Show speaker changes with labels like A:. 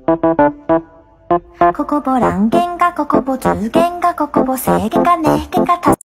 A: ここぼらんげんがここぼつげんがここぼせげんがねげんがた